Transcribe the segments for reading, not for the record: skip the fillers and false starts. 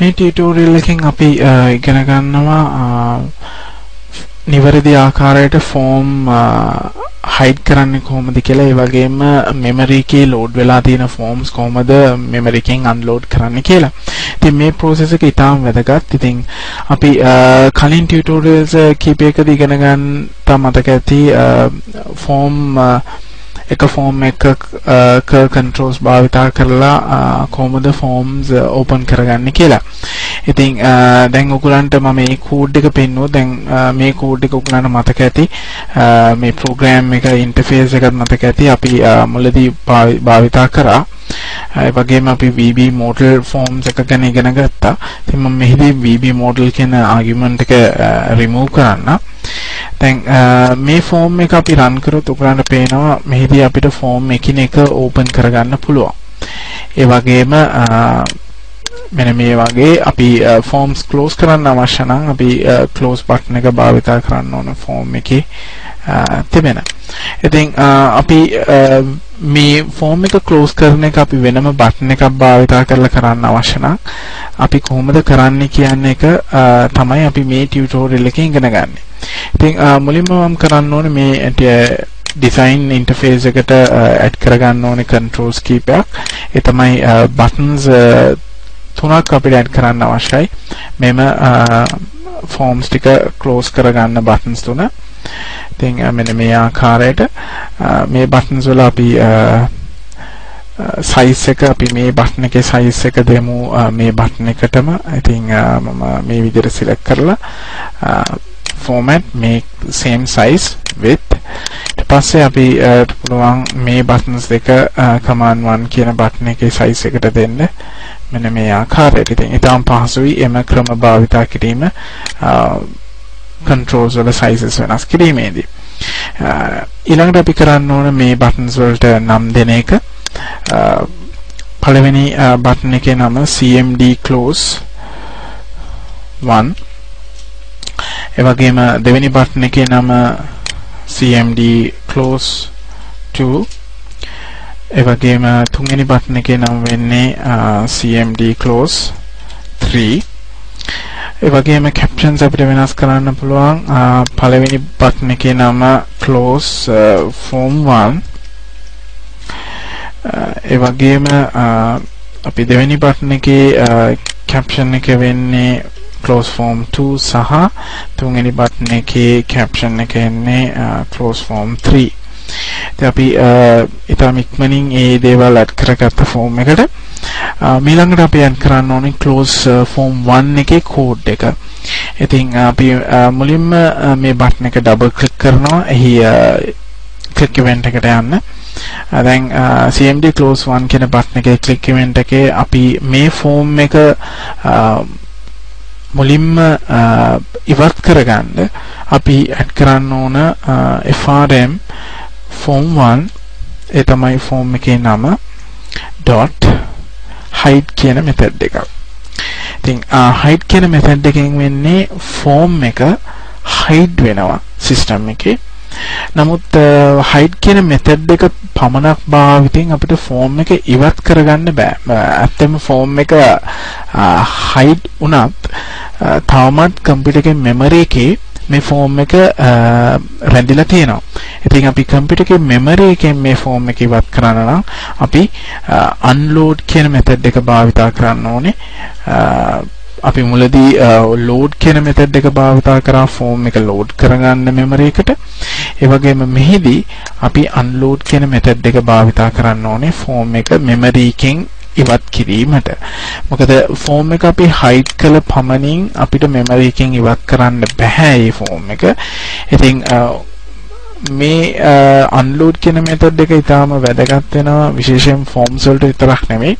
මේ ටියුටෝරියල් එකෙන් අපි ඉගෙන ගන්නවා නිවැරදි ආකාරයට ෆෝම් හයිඩ් කරන්නේ කොහොමද කියලා, ඒ වගේම මෙමරි එකේ ලෝඩ් වෙලා තියෙන ෆෝම්ස් කොහොමද මෙමරි එකෙන් අන්ලෝඩ් කරන්නේ කියලා. ඉතින් මේ process එක ඉතාම වැදගත්. ඉතින් අපි කලින් ටියුටෝරියල්ස් කීපයකදී ඉගෙන ගන්න මතක ඇති ෆෝම් එක ෆෝම් එකක controls භාවිතා කරලා කොහොමද forms open කරගන්නේ කියලා. ඉතින් දැන් ඔයගලන්ට මම මේ කෝඩ් එක පෙන්නුවා. දැන් මේ කෝඩ් එක ඔයගලන්ට මතක ඇති. මේ program එක interface එකත් මතක ඇති. අපි මුලදී භාවිතා කරා. ඒ වගේම අපි VB model forms එක ගැන ඉගෙන ගත්තා. ඉතින් මම මෙහිදී VB model කියන argument එක remove කරන්න. දැන් මේ form එක අපි run කරොත් ඔයගලන්ට පේනවා මෙහිදී අපිට form එකිනෙක open කරගන්න පුළුවන්. ඒ වගේම මෙන්න මේ වගේ අපි forms close කරන්න අවශ්‍ය නම් අපි close button එක භාවිත කරන්න ඕන form එකේ තිබෙන. ඉතින් අපි මේ form එක close කරන එක අපි වෙනම button එකක් භාවිත කරලා කරන්න අවශ්‍ය නම් අපි කොහොමද කරන්නේ කියන එක තමයි අපි මේ tutorial එකෙන් ඉගෙන ගන්න. ඉතින් මුලින්ම මම කරන්න ඕනේ මේ design interface එකට add කරගන්න ඕනේ controls කීපයක්. ඒ තමයි buttons තුනක් අපිට add කරන්න අවශ්‍යයි. මෙම forms ටික close කරගන්න buttons තුන. ඉතින් මෙන්න මේ ආකාරයට මේ buttons වල අපි size එක අපි මේ button එකේ size එක දෙමු මේ button එකටම. ඉතින් මම මේ විදිහට select කරලා format make same size width. ඊට පස්සේ අපි පුළුවන් මේ buttons දෙක command 1 කියන button එකේ size එකට දෙන්න. මෙන්න මේ ආකාරයට. ඉතින් ඊටම පහසුයි එම ක්‍රම භාවිත කිරීම controls වල sizes වෙනස් කිරීමේදී. ඊළඟට අපි කරන්න ඕන මේ buttons වලට නම් දෙන එක. පළවෙනි button එකේ නම CMD close 1. ඒ වගේම දෙවෙනි button එකේ නම CMD close 2. ඒ වගේම තුන්වෙනි button එකේ නම වෙන්නේ CMD close 3. ඒ වගේම captions අපිට වෙනස් කරන්න පුළුවන්. පළවෙනි button එකේ නම close form 1. ඒ වගේම අපි දෙවෙනි button එකේ caption එක වෙන්නේ close form 2 සහ තුන්වෙනි button එකේ caption එක වෙන්නේ close form 3. ඉතින් අපි ඊටම ඉක්මනින් මේ දේවල් add කරගත්ත form එකට ඊළඟට අපි add කරන්න ඕනේ close form 1 එකේ code එක. ඉතින් අපි මුලින්ම මේ button එක double click කරනවා. එහි click event එකට යන්න. දැන් CMD close 1 කියන button එකේ click event එකේ අපි මේ form එක මුලින්ම ඉවත් කරගන්න අපි add කරන්න ඕන FRM form 1 ඒ තමයි form එකේ නම dot hide කියන method එක. ඉතින් hide කියන method එකෙන් වෙන්නේ form එක hide වෙනවා system එකේ. නමුත් hide කියන method එක පමණක් භාවිතයෙන් අපිට form එක ඉවත් කරගන්න බෑ. ඇත්තම form එක hide වුණත් තවමත් computer එකේ memory එකේ මේ form එක රැඳිලා තියෙනවා. ඉතින් අපි computer එකේ memory එකෙන් මේ form එක ඉවත් කරන්න නම් අපි unload කියන method එක භාවිත කරන්න ඕනේ. අපි මුලදී load කියන method එක භාවිත කරා form එක load කරගන්න memory එකට. ඒ වගේම මෙහිදී අපි unload කියන method එක භාවිත කරන්න ඕනේ form එක memory එකෙන් ඉවත් කිරීමට. මොකද form එක අපි hide කළ පමණින් අපිට memory එකෙන් ඉවත් කරන්න බෑ මේ form එක. ඉතින් මේ unload කියන method එක ඊටාම වැදගත් වෙනවා විශේෂයෙන් forms වලට විතරක් නෙමෙයි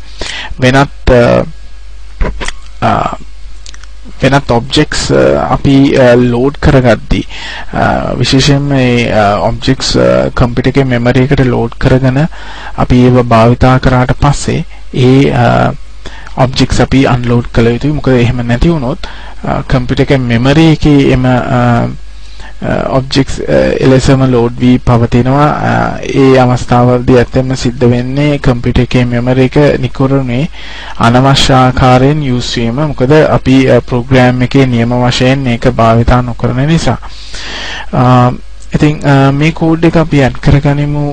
වෙනත් objects අපි load කරගද්දී විශේෂයෙන් මේ objects computer එකේ memory එකට load කරගෙන අපි ඒව භාවිත කරාට පස්සේ ඒ objects අපි unload කළ යුතුයි. මොකද එහෙම නැති වුණොත් computer එකේ memory එකේ එම objects එලෙසම load වී පවතිනවා. ඒ අවස්ථාවවලදී ඇත්තම සිද්ධ වෙන්නේ computer එකේ memory එක නිකරුණේ අනවශ්‍ය ආකාරයෙන් use වීම. මොකද අපි program එකේ නියම වශයෙන් මේක භාවිතා නොකරන නිසා. ඉතින් මේ code එක අපි add කරගනිමු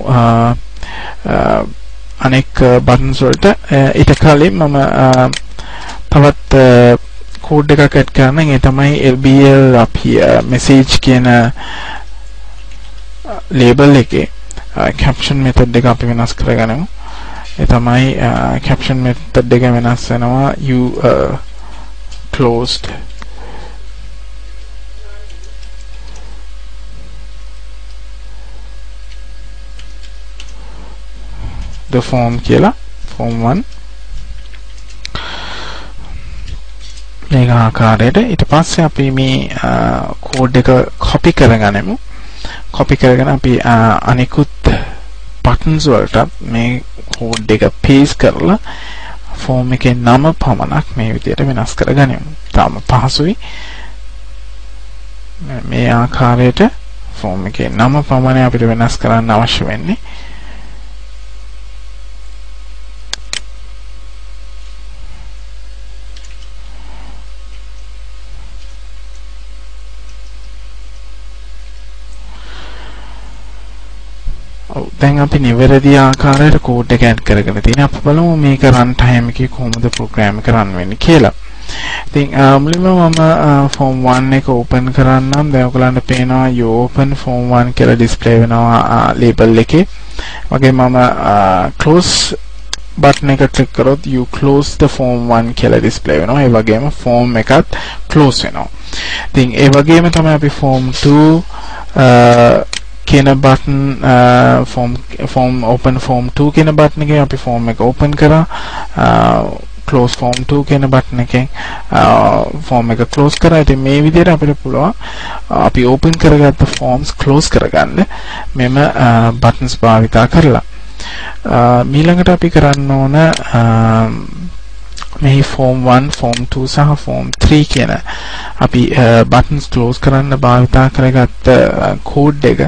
අනෙක් buttons වලට. ඊට කලින් මම තවත් code එකක් add කරන්න. ඒ තමයි LBL අපි message කියන label එකේ caption method එක අපි වෙනස් කරගනිමු. ඒ තමයි caption method එක වෙනස් වෙනවා you closed the form කියලා form 1 මේක ආකාරයට. ඊට පස්සේ අපි මේ code එක copy කරගනිමු. copy කරගෙන අපි අනිකුත් buttons වලට මේ code එක paste කරලා form එකේ නම පමණක් මේ විදිහට වෙනස් කරගනිමු. තාම පහසුයි. මේ ආකාරයට form එකේ නම පමණයි අපිට වෙනස් කරන්න අවශ්‍ය වෙන්නේ. දැන් අපි නිවැරදි ආකාරයට කෝඩ් එක ඇඩ් කරගෙන තියෙනවා. අපි බලමු මේක run time එකේ කොහොමද ප්‍රෝග්‍රෑම් එක run වෙන්නේ කියලා. ඉතින් මුලින්ම මම form 1 එක open කරන්නම්. දැන් ඔයගලන්ට පේනවා you open form 1 කියලා display වෙනවා label එකේ. වගේ මම close button එක click කරොත් you close the form 1 කියලා display වෙනවා. ඒ වගේම form එකත් close වෙනවා. ඉතින් ඒ වගේම තමයි අපි form 2 කියන button form open form 2 කියන button එකේ අපි form එක open කරා. close form 2 කියන button එකෙන් form එක close කරා. ඉතින් මේ විදිහට අපිට පුළුවන් අපි open කරගත්ත forms close කරගන්න මෙම buttons භාවිතා කරලා. ඊළඟට අපි කරන්න ඕන මේ form 1 form 2 සහ form 3 කියන අපි buttons close කරන්න භාවිතා කරගත්ත code එක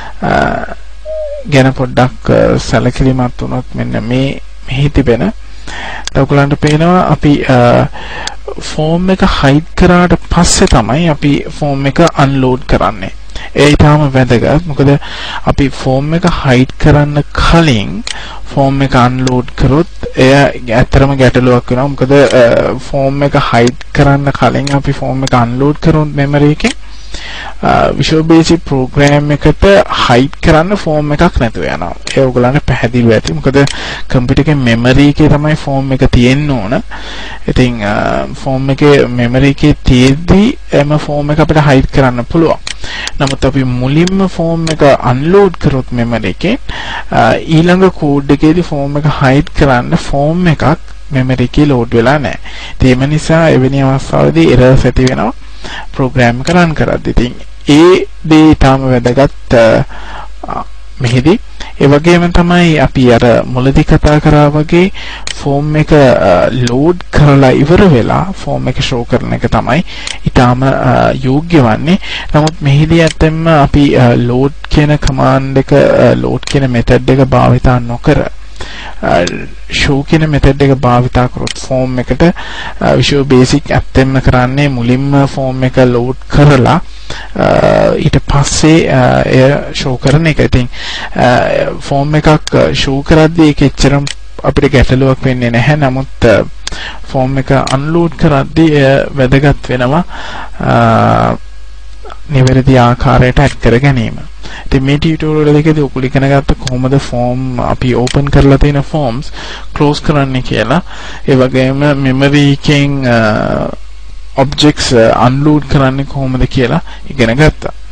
ගැන පොඩ්ඩක් සැලකිලිමත් වුණොත් මෙන්න මෙහි තිබෙන ඔයගලන්ට පේනවා අපි form එක hide කරාට පස්සේ තමයි අපි form එක unload කරන්නේ. ඒ ඊටාම වැදගත්. මොකද අපි form එක hide කරන්න කලින් form එක unload කරොත් එය ඇත්තටම ගැටලුවක් වෙනවා. මොකද form එක hide කරන්න කලින් අපි form එක unload කරොත් memory එකෙන් Visual Basic program එකට hide කරන්න form එකක් නැතුව යනවා. ඒ ඔයගලන්ට පැහැදිලිව ඇති. මොකද computer එකේ memory එකේ තමයි form එක තියෙන්න ඕන. ඉතින් form එකේ memory එකේ තියෙද්දි එම form එක අපිට hide කරන්න පුළුවන්. නමුත් අපි මුලින්ම form එක unload කරොත් memory එකේ ඊළඟ code එකේදී form එක hide කරන්න form එකක් memory එකේ load වෙලා නැහැ. ඒ නිසා එවැනි අවස්ථාවලදී errors ඇති වෙනවා. program එක run කරද්දී. ඉතින් ඒ දේ තාම වැදගත් මෙහිදී. ඒ වගේම තමයි අපි අර මුලදී කතා කරා වගේ form එක load කරලා ඉවර වෙලා form එක show කරන එක තමයි ඊටාම යෝග්‍ය වන්නේ. නමුත් මෙහිදී ඇත්තෙන්ම අපි load කියන command එක load කියන method එක භාවිතා නොකර show කියන method එක භාවිතා කරොත් form එකට Visual Basic ඇත්තෙන්ම කරන්නේ මුලින්ම form එක load කරලා ඊට පස්සේ එය show කරන එක. ඉතින් form එකක් show කරද්දී ඒක එච්චරම අපිට ගැටලුවක් වෙන්නේ නැහැ. නමුත් form එක unload කරද්දී වැදගත් වෙනවා නිවැරදි ආකාරයට add කර ගැනීම. ඉතින් මේ ටියුටෝරියල් එකේදී ඔයගොල්ලෝ ඉගෙන ගත්ත කොහොමද form අපි open කරලා තියෙන forms close කරන්නේ කියලා. ඒ වගේම memory එකෙන් objects unload කරන්නේ කොහොමද කියලා ඉගෙන ගත්තා.